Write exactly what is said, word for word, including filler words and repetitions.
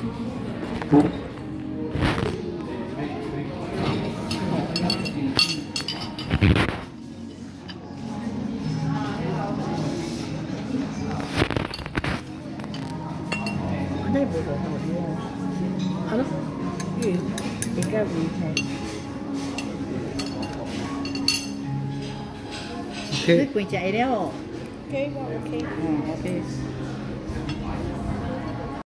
đây bộ đồ hột luôn. Alo, gì? Cái cái gì này? Okay. Quỳnh chạy đéo. Okay, well, okay. Ừ, ok.